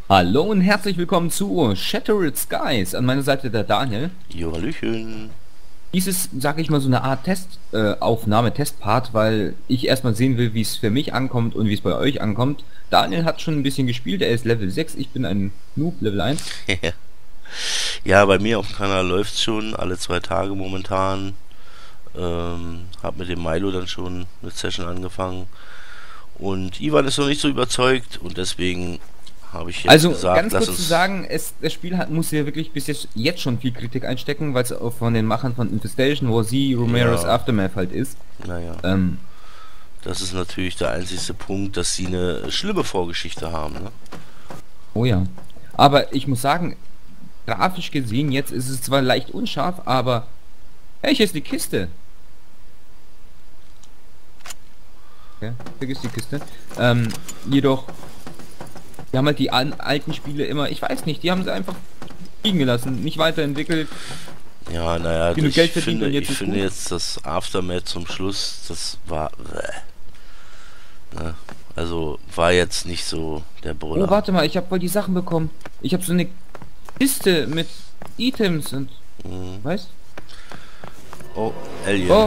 Hallo und herzlich willkommen zu Shattered Skies. An meiner Seite der Daniel. Jo, hallöchen. Dies ist, sag ich mal, so eine Art Testaufnahme, Testpart, weil ich erstmal sehen will, wie es für mich ankommt und wie es bei euch ankommt. Daniel hat schon ein bisschen gespielt, er ist Level 6, ich bin ein Noob, Level 1. Ja, bei mir auf dem Kanal läuft schon alle 2 Tage momentan. Hab mit dem Milo dann schon eine Session angefangen. Und Ivan ist noch nicht so überzeugt und deswegen habe ich jetzt Also gesagt, ganz lass kurz zu uns. sagen, das Spiel muss ja wirklich bis jetzt schon viel Kritik einstecken, weil es auch von den Machern von Infestation, wo sie Romero's Ja, Aftermath halt ist. naja, Ähm, das ist natürlich der einzigste Punkt, dass sie eine schlimme Vorgeschichte haben, ne? oh ja. Aber ich muss sagen, grafisch gesehen, jetzt ist es zwar leicht unscharf, aber hey, hier ist die Kiste. Okay, vergiss die Kiste. Jedoch, die haben halt die alten Spiele immer, ich weiß nicht, die haben sie einfach liegen gelassen, nicht weiterentwickelt, Ja, naja, genug ich Geld verdient finde, und jetzt ich ist finde gut. jetzt das Aftermath zum Schluss, das war, ne? Also war jetzt nicht so der Oh, Brüller. warte mal, ich habe wohl die Sachen bekommen. Ich habe so eine Kiste mit Items und, Mhm. weißt? Oh, Alien. Oh,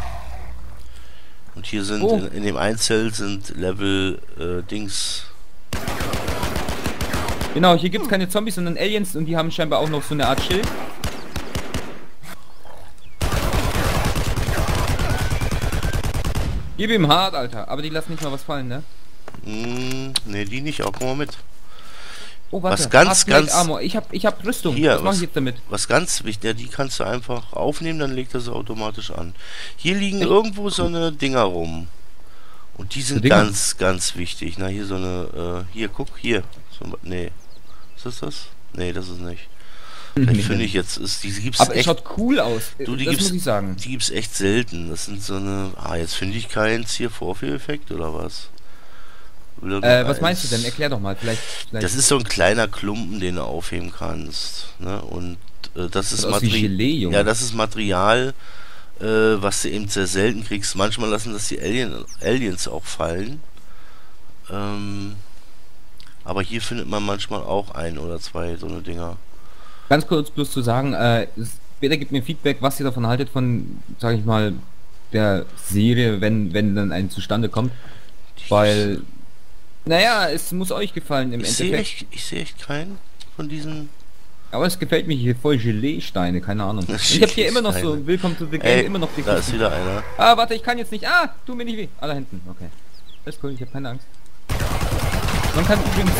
Und hier sind oh, in dem Einzel sind Level Dings. genau, hier gibt's keine Zombies, sondern Aliens und die haben scheinbar auch noch so eine Art Schild. Gib ihm hart, Alter, aber die lassen nicht mal was fallen, ne? Ne, die nicht. Auch, guck mal mit. Oh, Was warte. ganz, Hardplate ganz. Armor. Ich hab Rüstung. Hier, Was mache ich jetzt damit? was ganz wichtig. Ja, die kannst du einfach aufnehmen, dann legt er sie automatisch an. Hier liegen Echt? irgendwo so eine Dinger rum. Und die So sind Dinger. ganz, ganz wichtig. Na, hier so eine. Hier, guck, hier. So, nee. Ist das? Nee, das ist nicht. Vielleicht finde ich jetzt. Die gibt's Aber es echt. schaut cool aus. Du, Das muss ich sagen. die gibt's echt selten. Das sind so eine. Ah, jetzt finde ich keins hier Vorführeffekt oder was? Will doch nur Was meinst du denn? eins. Erklär doch mal. Das Vielleicht. ist so ein kleiner Klumpen, den du aufheben kannst. Ne? Und das ist Sieht aus wie Gelee, Ja, Junge. das ist Material, was du eben sehr selten kriegst. Manchmal lassen das die Aliens auch fallen. Ähm, aber hier findet man manchmal auch ein oder zwei so eine Dinger. Ganz kurz bloß zu sagen, später gibt mir Feedback, was ihr davon haltet von, sag ich mal, der Serie, wenn dann ein zustande kommt. Weil, naja, es muss euch gefallen im Endeffekt. Ich sehe echt keinen von diesen Aber es gefällt mir hier voll Gelee-Steine, keine Ahnung. Und ich habe hier immer noch so, Steine. Willkommen to the Game, Ey, immer noch die da ist Kisten. wieder einer. Ah, warte, ich kann jetzt nicht. Ah, tu mir nicht weh. Ah, da hinten. Okay. Das ist cool, ich habe keine Angst. Man kann übrigens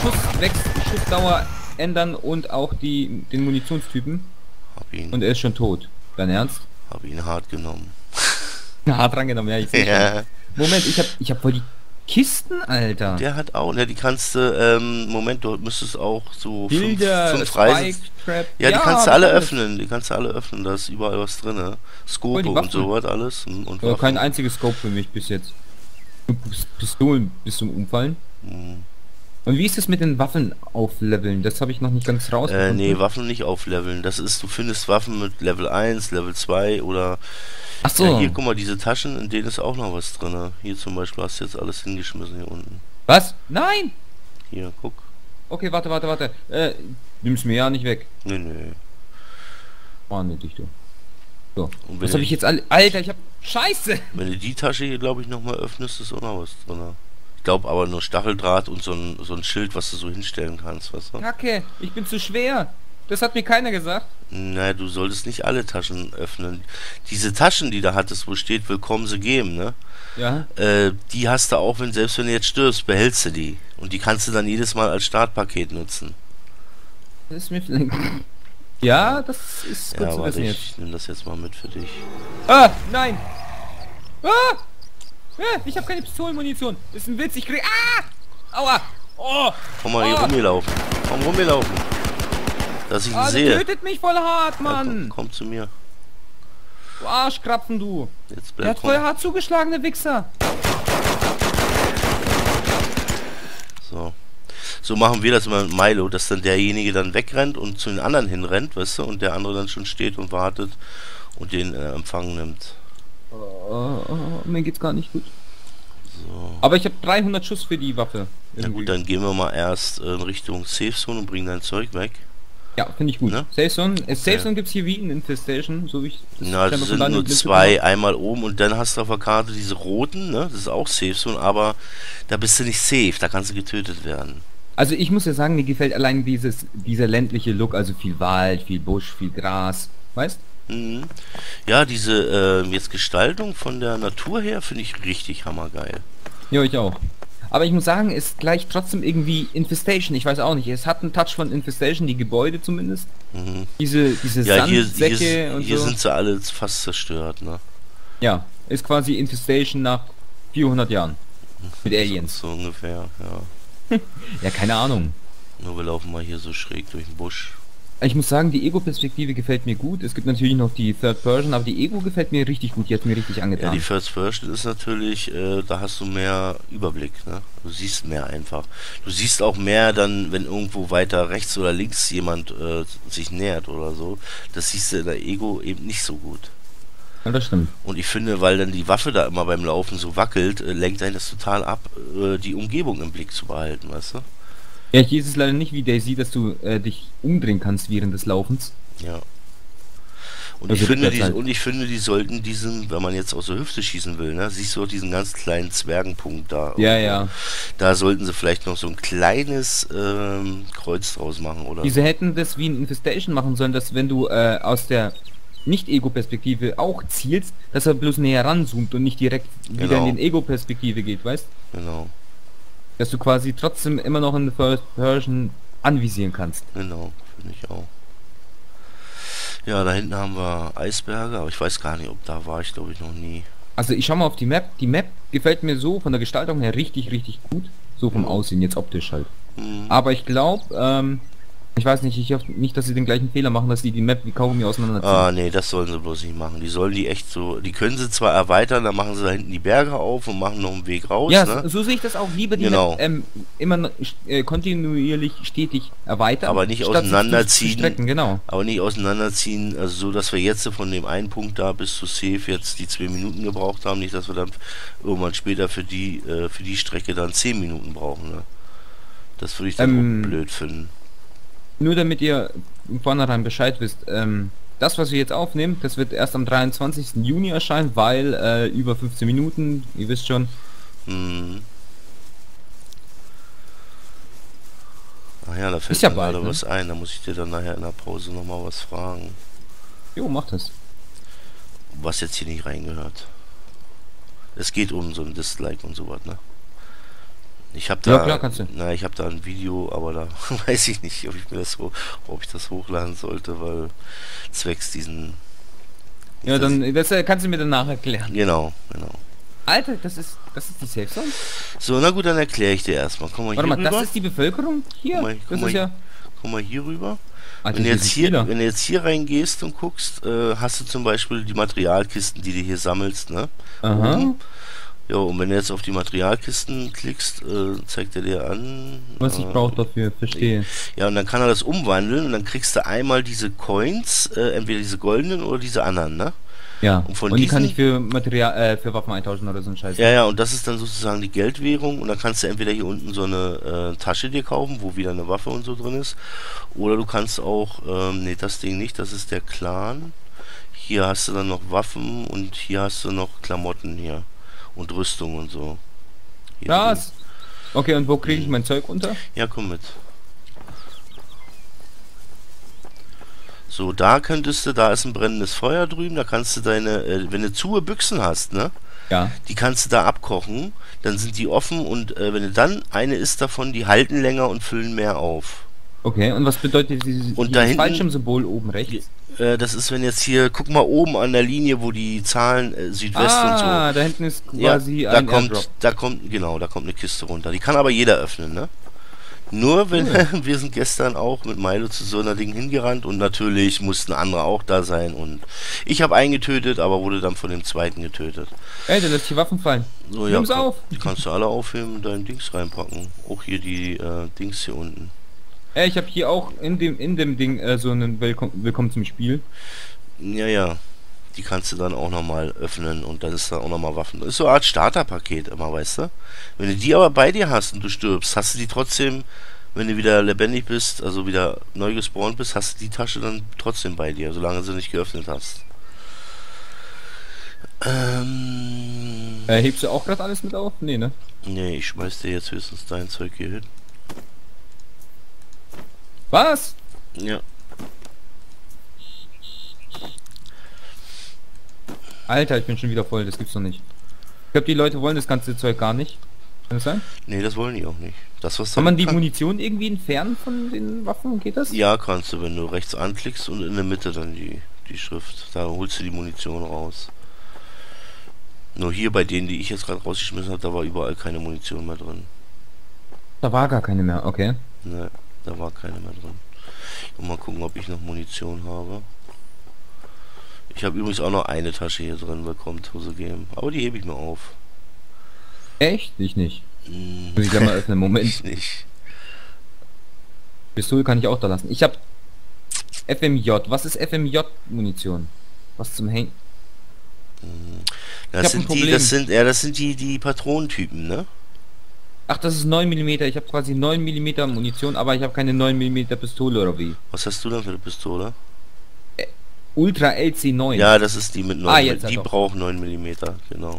Schussdauer ändern und auch den Munitionstypen. Und er ist schon tot. Dein Ernst? Hab ihn hart genommen. Na, hart drangenommen, ja, ich sehe schon. Ja. Moment, ich hab voll die Kisten, Alter. Der hat auch, ne, die kannst du, Moment, du müsstest auch so Bilder, fünf Spike, Reisen. Trap. Ja, die kannst du hab ich alle alles. öffnen, da ist überall was drin, ne? Voll Skope die und Waffen. sowas alles. Und Kein Waffen. einziges Scope für mich bis jetzt. Nur Pistolen bis zum Umfallen. Hm. Und wie ist es mit den Waffen aufleveln? Das habe ich noch nicht ganz rausgefunden. Nee, Waffen nicht aufleveln. Das ist, du findest Waffen mit Level 1, Level 2 oder. Ach Ja, so. hier, guck mal, diese Taschen, in denen ist auch noch was drin. Ne? Hier zum Beispiel hast du jetzt alles hingeschmissen hier unten. Was? Nein! Hier, guck. Okay, warte. Nimm's mir ja nicht weg. Nee, nee. Oh, nee, dich du. So. Und Was habe ich jetzt alle. Alter, ich hab. Scheiße! wenn du die Tasche hier, glaube ich, nochmal öffnest, ist auch noch was drin. Ne? Ich glaube aber nur Stacheldraht und so ein Schild, was du so hinstellen kannst, weißt du? Kacke, ich bin zu schwer. Das hat mir keiner gesagt. Naja, du solltest nicht alle Taschen öffnen. Diese Taschen, die da hattest, wo steht, willkommen sie geben, ne? Ja. Die hast du auch, selbst wenn du jetzt stirbst, behältst du die. Und die kannst du dann jedes Mal als Startpaket nutzen. Das ist mir vielleicht. Ja, das ist gut Ja, zu warte, wissen jetzt. ich nehme das jetzt mal mit für dich. Ah, nein! Ah! Ich habe keine Pistolenmunition. Das ist ein Witz, ich krieg. Ah! Aua! Oh! Komm mal hier Oh! rumgelaufen. Komm rumgelaufen. Dass ich ihn Ah, der sehe. tötet mich voll hart, Ja, Mann! komm zu mir. Du Arschkrapfen, du! Jetzt Der bleib hat voll hart zugeschlagen, der Wichser! So. So machen wir das immer mit Milo, dass dann derjenige dann wegrennt und zu den anderen hinrennt, weißt du, und der andere dann schon steht und wartet und den Empfang nimmt. Mir geht's gar nicht gut. So. Aber ich habe 300 Schuss für die Waffe. Na Irgendwie. gut, dann gehen wir mal erst in Richtung Safe Zone und bringen dein Zeug weg. Ja, finde ich gut. Ne? Safe Zone, Safe Okay. Zone gibt es hier wie in Infestation, so wie ich Na, das scheinbar von sind Daniel nur Blitz zwei, bekommen einmal oben und dann hast du auf der Karte diese roten, ne? Das ist auch Safe Zone, aber da bist du nicht safe, da kannst du getötet werden. habe. Also ich muss ja sagen, mir gefällt allein dieser ländliche Look, also viel Wald, viel Busch, viel Gras, weißt? Mhm. Ja, diese jetzt Gestaltung von der Natur her finde ich richtig hammergeil. Ja, ich auch. Aber ich muss sagen, es gleicht trotzdem irgendwie Infestation, ich weiß auch nicht, es hat einen Touch von Infestation, die Gebäude zumindest. Mhm. Diese Ja, Sandsäcke und hier so. sind sie alle fast zerstört, ne? Ja, ist quasi Infestation nach 400 Jahren. Mit Aliens. So ungefähr, ja. Ja, keine Ahnung. Nur wir laufen mal hier so schräg durch den Busch. Ich muss sagen, die Ego-Perspektive gefällt mir gut. Es gibt natürlich noch die Third Person, aber die Ego gefällt mir richtig gut. Die hat mir richtig Ja, angetan. die First Person ist natürlich, da hast du mehr Überblick, ne? Du siehst mehr einfach. Du siehst auch mehr dann, wenn irgendwo weiter rechts oder links jemand sich nähert oder so. Das siehst du in der Ego eben nicht so gut. Ja, das stimmt. Und ich finde, weil dann die Waffe da immer beim Laufen so wackelt, lenkt einen das total ab, die Umgebung im Blick zu behalten, weißt du? Ja, hier ist es leider nicht wie Daisy, dass du dich umdrehen kannst während des Laufens. Ja. Und Also ich finde, rückwärts halt. ich finde, die sollten diesen, wenn man jetzt aus der Hüfte schießen will, ne, siehst du auch diesen ganz kleinen Zwergenpunkt da. Ja, irgendwo. ja. Da sollten sie vielleicht noch so ein kleines Kreuz draus machen, oder? Diese hätten das wie in Infestation machen sollen, dass wenn du aus der Nicht-Ego-Perspektive auch zielst, dass er bloß näher ranzoomt und nicht direkt wieder Genau. in den Ego-Perspektive geht, weißt? Genau, Dass du quasi trotzdem immer noch in der First Person anvisieren kannst. genau, finde ich auch. Ja, da hinten haben wir Eisberge, aber ich weiß gar nicht, ob da war ich, glaube ich, noch nie. Also ich schau mal auf die Map. Die Map gefällt mir so von der Gestaltung her richtig, richtig gut. So vom Aussehen, jetzt optisch halt. Mhm. Aber ich glaube, ich weiß nicht, ich hoffe nicht, dass sie den gleichen Fehler machen, dass sie die Map wie Kaugummi auseinanderziehen. Ah, nee, das sollen sie bloß nicht machen. Die sollen die echt so, die können sie zwar erweitern, dann machen sie da hinten die Berge auf und machen noch einen Weg raus, Ja, ne? so sehe ich das auch. Lieber die Genau. Map immer kontinuierlich stetig erweitern. Aber nicht statt sich auseinanderziehen. zu strecken, genau. Aber nicht auseinanderziehen, also so, dass wir jetzt von dem einen Punkt da bis zu Safe jetzt die 2 Minuten gebraucht haben, nicht, dass wir dann irgendwann später für die Strecke dann 10 Minuten brauchen, ne? Das würde ich dann auch blöd finden. Nur damit ihr im Vornherein Bescheid wisst, das, was wir jetzt aufnehmen, das wird erst am 23. Juni erscheinen, weil über 15 Minuten, ihr wisst schon. Hm. Ach ja, da fällt Ist ja mir bald, gerade ne? was ein, da muss ich dir dann nachher in der Pause nochmal was fragen, Jo, macht das. was jetzt hier nicht reingehört. Es geht um so ein Dislike und sowas, ne? Ich habe da, Ja, klar, kannst du. ich habe da ein Video, aber da weiß ich nicht, ob ich das hochladen sollte, weil zwecks diesen. Ja, dann das kannst du mir danach erklären. Genau. Alter, das ist die Safe Zone? So, na gut, dann erkläre ich dir erstmal. Komm mal Warte hier mal, rüber. das ist die Bevölkerung hier? Guck mal, guck mal hier rüber. Alter, Wenn du jetzt hier, wenn du jetzt hier reingehst und guckst, hast du zum Beispiel die Materialkisten, die du hier sammelst, ne? Aha. Oben. Ja, und wenn du jetzt auf die Materialkisten klickst, zeigt er dir an. Was ich brauche dafür, verstehe. Ja, und dann kann er das umwandeln und dann kriegst du einmal diese Coins, entweder diese goldenen oder diese anderen, ne? Ja. Und von Und die kann diesen- ich für Material, für Waffen eintauschen oder so ein Scheiß. Ja, und das ist dann sozusagen die Geldwährung und dann kannst du entweder hier unten so eine Tasche dir kaufen, wo wieder eine Waffe und so drin ist, oder du kannst auch, nee, das Ding nicht, das ist der Clan. Hier hast du dann noch Waffen und hier hast du noch Klamotten hier und Rüstung und so. Hier drin. Was? Okay, und wo kriege ich mein Zeug unter? Ja, komm mit. So, da könntest du, da ist ein brennendes Feuer drüben, da kannst du deine, wenn du zu Büchsen hast, ne? Ja. Die kannst du da abkochen, dann sind die offen und wenn du dann eine isst davon, die halten länger und füllen mehr auf. Okay, und was bedeutet dieses, Und da dieses hinten- Fallschirmsymbol oben rechts? Das ist, wenn jetzt hier, guck mal oben an der Linie, wo die Zahlen Südwest und so. Da hinten ist Ja, quasi da ein kommt, Airdrop. da kommt eine Kiste runter. Die kann aber jeder öffnen, ne? Nur wenn, wir sind gestern auch mit Milo zu so einer Ding hingerannt und natürlich mussten andere auch da sein und ich habe einen getötet, aber wurde dann von dem zweiten getötet. Ey, der lässt die Waffen fallen. So, Nimm's auf. Die kannst du alle aufheben und dein Dings reinpacken. Auch hier die Dings hier unten. Ey, ich habe hier auch in dem Ding so einen Willkommen zum Spiel. Ja, Die kannst du dann auch nochmal öffnen und dann ist da auch nochmal Waffen. Das ist so eine Art Starterpaket immer, weißt du? Wenn du die aber bei dir hast und du stirbst, hast du die trotzdem, wenn du wieder lebendig bist, also wieder neu gespawnt bist, hast du die Tasche dann trotzdem bei dir, solange du sie nicht geöffnet hast. Hebst du auch gerade alles mit auf? Nee, ne? Nee, ich schmeiß dir jetzt höchstens dein Zeug hier hin. Was? Ja. Alter, ich bin schon wieder voll, das gibt's doch nicht. Ich glaube, die Leute wollen das ganze Zeug gar nicht. Kann das sein? Nee, das wollen die auch nicht. Das, was Kann man die Munition irgendwie entfernen von den Waffen? Geht das? Ja, kannst du, wenn du rechts anklickst und in der Mitte dann die Schrift. Da holst du die Munition raus. Nur hier bei denen, die ich jetzt gerade rausgeschmissen habe, da war überall keine Munition mehr drin. Da war gar keine mehr, okay. Ne, da war keine mehr drin. Und mal gucken, ob ich noch Munition habe. Ich habe übrigens auch noch eine Tasche hier drin bekommen, Hose Game. Aber die hebe ich mir auf. Echt? Ich nicht. Muss ich gleich mal öffnen, Moment. Ich nicht. Pistole kann ich auch da lassen. Ich habe FMJ. Was ist FMJ-Munition? Was zum Henk? Das sind die Patronentypen, ne? Ach, das ist 9 mm. Ich habe quasi 9 mm Munition, aber ich habe keine 9 mm Pistole oder wie? Was hast du denn für eine Pistole? Ultra LC9. Ja, das ist die mit 9 jetzt die braucht 9 mm, genau.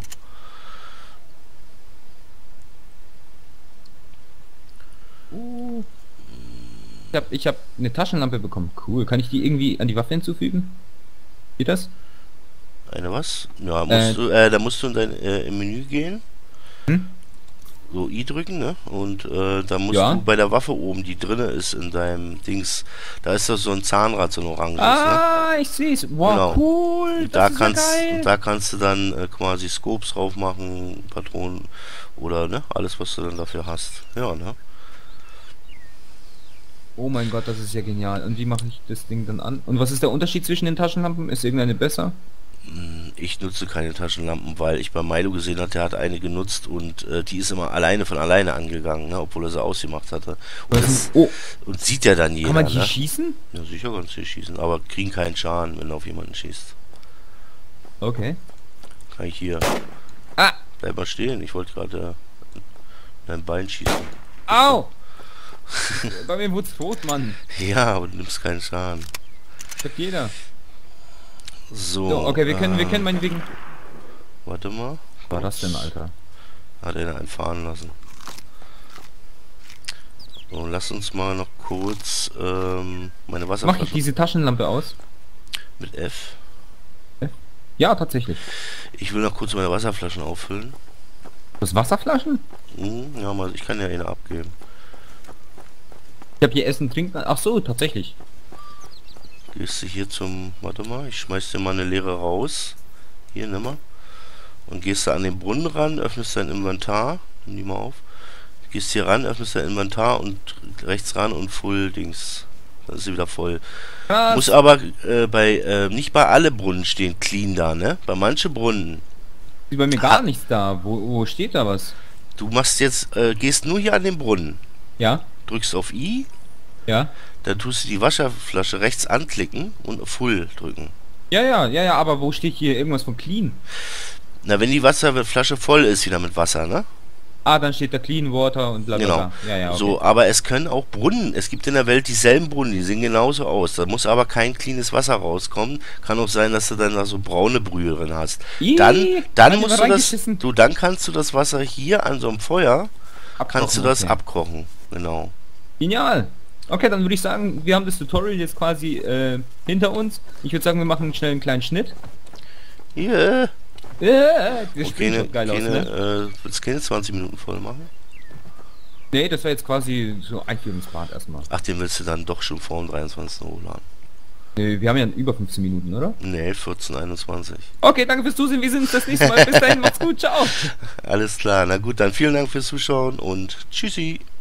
Ich hab eine Taschenlampe bekommen. Cool. Kann ich die irgendwie an die Waffe hinzufügen? Geht das? Eine was? Ja, da musst du in dein im Menü gehen. So I drücken, ne? Und da musst du bei der Waffe oben, die drinne ist in deinem Dings, da ist das so ein Zahnrad, so ein oranges, ne? Ich seh's. Wow, genau. Cool. Da kannst du dann quasi Scopes drauf machen, Patronen oder ne, alles was du dann dafür hast. Ja, ne? Oh mein Gott, das ist ja genial. Und wie mache ich das Ding dann an? Und was ist der Unterschied zwischen den Taschenlampen? Ist irgendeine besser? Ich nutze keine Taschenlampen, weil ich bei Milo gesehen habe, der hat eine genutzt und die ist immer von alleine angegangen, ne, obwohl er sie ausgemacht hatte. Und sieht ja dann jeder. Kann man die ne? schießen? Ja, sicher kannst du die schießen, aber kriegen keinen Schaden, wenn du auf jemanden schießt. Okay. Kann ich hier. Bleib mal stehen, ich wollte gerade dein Bein schießen. Au! Bei mir wurd's tot, Mann. Ja, aber du nimmst keinen Schaden. Sagt jeder. So, okay, wir können meinetwegen... Warte mal. Was war das denn, Alter? Hat er einen fahren lassen. So, lass uns mal noch kurz meine Wasserflasche... Mach ich diese Taschenlampe aus? Mit F? F? Ja, tatsächlich. Ich will noch kurz meine Wasserflaschen auffüllen. Das Wasserflaschen? Ja, mal, ich kann ja eine abgeben. Ich habe hier Essen, Trinken... Ach so, tatsächlich. Gehst du hier zum... Warte mal, ich schmeiß dir mal eine leere raus. Hier, nimm mal. Und gehst du an den Brunnen ran, öffnest dein Inventar. Nimm die mal auf. Gehst hier ran, öffnest dein Inventar und rechts ran und Full Dings. Dann ist sie wieder voll. Krass. Muss aber nicht bei alle Brunnen stehen clean da, ne? Bei manchen Brunnen. Ist bei mir gar nichts da. Wo steht da was? Du machst jetzt, gehst nur hier an den Brunnen. Ja. Drückst auf I. Ja. Dann tust du die Wasserflasche rechts anklicken und auf Full drücken. Ja, aber wo steht hier irgendwas von clean? Na, wenn die Wasserflasche voll ist wieder mit Wasser, ne? Dann steht da Clean Water und bla bla bla. Genau. Ja, okay. So, aber es können auch Brunnen, es gibt in der Welt dieselben Brunnen, die sehen genauso aus. Da muss aber kein cleanes Wasser rauskommen. Kann auch sein, dass du dann da so braune Brühe drin hast. Dann musst du das, dann kannst du das Wasser hier an so einem Feuer, kannst du das abkochen. Genau. Genial. Okay, dann würde ich sagen, wir haben das Tutorial jetzt quasi hinter uns. Ich würde sagen, wir machen schnell einen kleinen Schnitt. Yeah. Das sieht schon geil aus, ne? Willst du keine 20 Minuten voll machen? Nee, das war jetzt quasi so Einführungspart erstmal. Ach, den willst du dann doch schon vor dem 23. hochladen. Nee, wir haben ja über 15 Minuten, oder? Nee, 14, 21. Okay, danke fürs Zusehen, wir sehen uns das nächste Mal. Bis dahin, macht's gut, ciao. Alles klar, na gut, dann vielen Dank fürs Zuschauen und tschüssi.